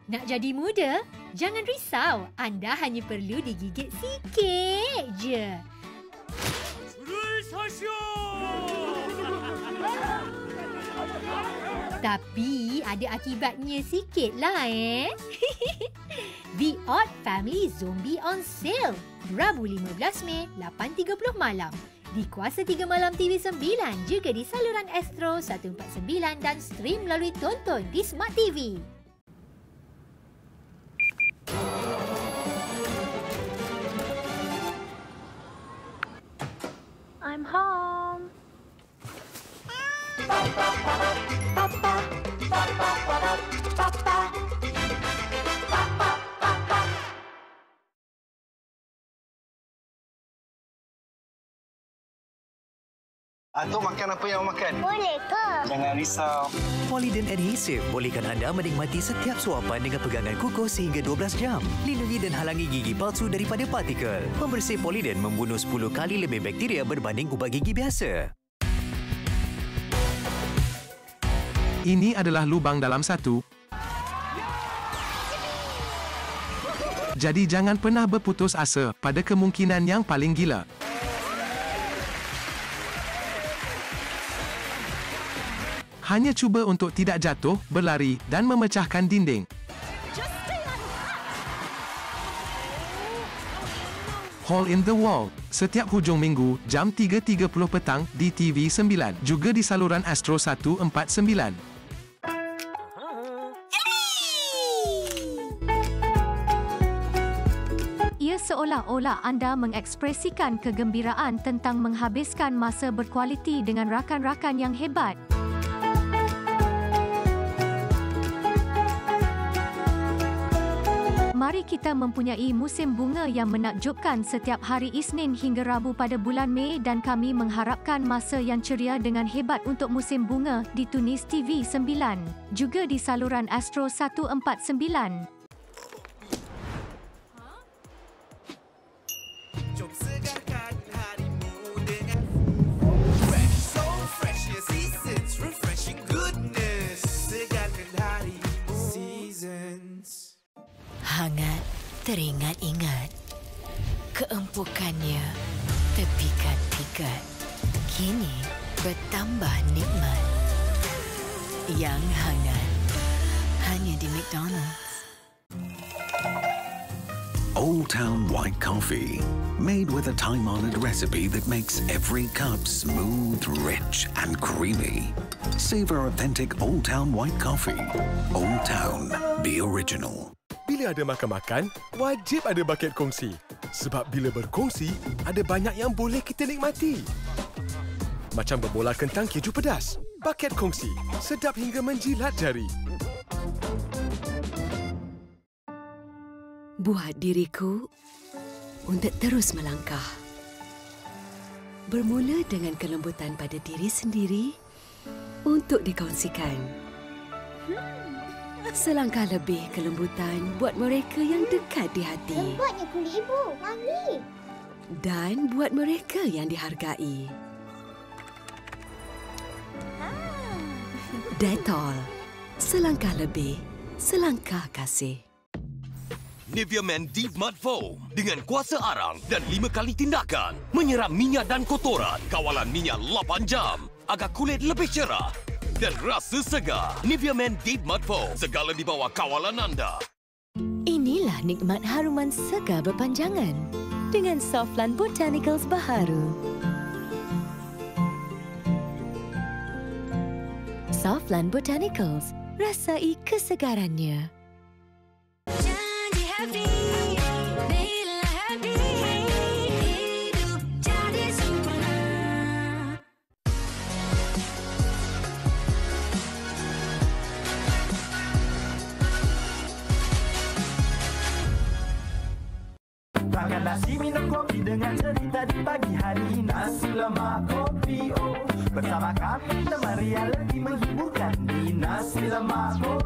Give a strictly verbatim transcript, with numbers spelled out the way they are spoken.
Nak jadi muda? Jangan risau. Anda hanya perlu digigit sikit je. Tapi ada akibatnya sikitlah eh. The Odd Family Zombie on Sale. Rabu lima belas Mei, lapan tiga puluh malam. Di Kuasa tiga Malam T V sembilan, juga di saluran Astro seratus empat puluh sembilan dan stream melalui Tonton di Smart T V. I'm home. Papa, papa, papa, papa, papa. Atuk makan apa yang awak makan? Boleh ke? Jangan risau. Poliden Adhesive bolehkan anda menikmati setiap suapan dengan pegangan kukuh sehingga dua belas jam. Lindungi dan halangi gigi palsu daripada partikel. Pembersih Poliden membunuh sepuluh kali lebih bakteria berbanding ubat gigi biasa. Ini adalah lubang dalam satu. Jadi jangan pernah berputus asa pada kemungkinan yang paling gila. Hanya cuba untuk tidak jatuh, berlari dan memecahkan dinding. Hole in the Wall, setiap hujung minggu, jam tiga tiga puluh petang di T V sembilan, juga di saluran Astro seratus empat puluh sembilan. Ia seolah-olah anda mengekspresikan kegembiraan tentang menghabiskan masa berkualiti dengan rakan-rakan yang hebat. Mari kita mempunyai musim bunga yang menakjubkan setiap hari Isnin hingga Rabu pada bulan Mei dan kami mengharapkan masa yang ceria dengan hebat untuk musim bunga di Tunis T V sembilan, juga di saluran Astro seratus empat puluh sembilan. Jom segarkan harimu dengan fresh, so fresh, yes, seasons, refreshing goodness. Segarkan harimu, seasons. Hangat teringat-ingat, keempukannya terpikat-pikat, kini bertambah nikmat. Yang hangat hanya di McDonald's. Old Town White Coffee, made with a time-honored recipe that makes every cup smooth, rich and creamy. Savor authentic Old Town White Coffee. Old Town, be original. Bila ada makan-makan, wajib ada baket kongsi. Sebab bila berkongsi, ada banyak yang boleh kita nikmati. Macam berbola kentang keju pedas. Baket kongsi, sedap hingga menjilat jari. Buat diriku untuk terus melangkah. Bermula dengan kelembutan pada diri sendiri untuk dikongsikan. Selangkah lebih kelembutan buat mereka yang dekat di hati. Lembutnya kulit ibu, Mami. Dan buat mereka yang dihargai. Ah. Dettol. Selangkah lebih, selangkah kasih. Nivea Men Deep Mud Foam dengan kuasa arang dan lima kali tindakan. Menyerap minyak dan kotoran. Kawalan minyak lapan jam agar kulit lebih cerah dan rasa segar. Nivea Men Deep Mud Foam, segala di bawah kawalan anda. Inilah nikmat haruman segar berpanjangan dengan Softland Botanicals baharu. Softland Botanicals, rasai kesegarannya. Janji happy, bila happy, hidup jadi sempurna. Makan nasi minum kopi dengan cerita di pagi hari. Nasi lemak kopi oh. Bersama kami teman realiti menghiburkan di Nasi Lemak Kopi.